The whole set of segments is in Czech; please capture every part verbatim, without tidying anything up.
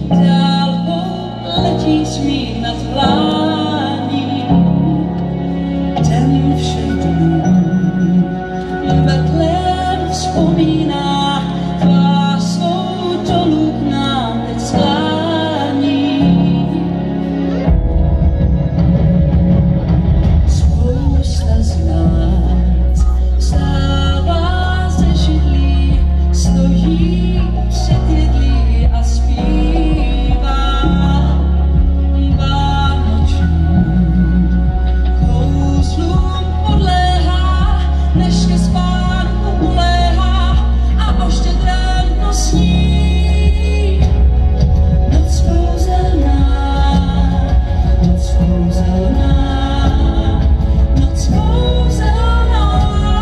Dálkou letí smích nad vlání, den všech dnů. Betlém vzpomíná, tvá svou dolů k nám teď sklání. Spousta z nás vstává ze židlí, stojí před jedlí a zpívá vánočním kouzlům podléhá, než ke spánku uléhá a o štědrém dnu sní. Noc kouzelná, noc kouzelná, noc kouzelná.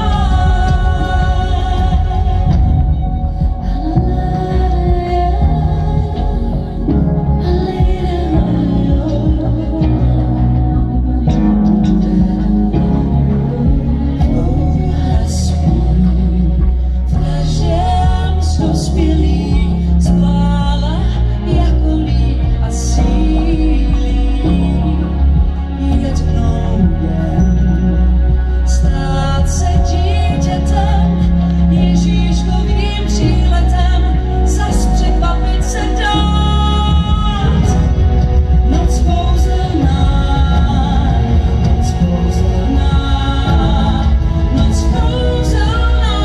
V každém z dospělých zvlála jako líp a sílí jet mnou jen, stát se dítětem, Ježíškovým příletem, zas překvapit se dát. Noc kouzelná, noc kouzelná, noc kouzelná,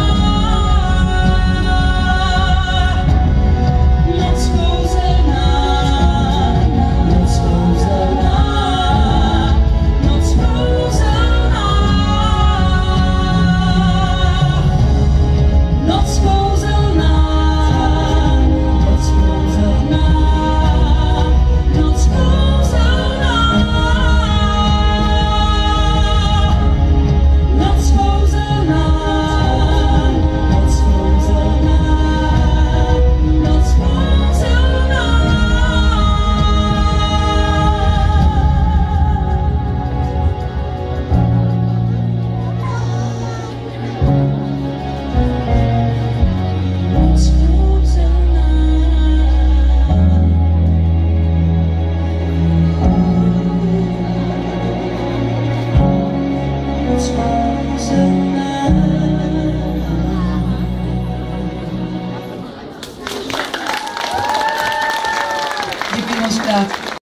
noc kouzelná, noc kouzelná, noc kouzelná, noc kouzelná, noc kouzelná, noc kouzelná, noc kouzelná, noc kouzelná, noc kouzelná. Noc kouzelná. Noc kouzelná. Děkuji moc krát.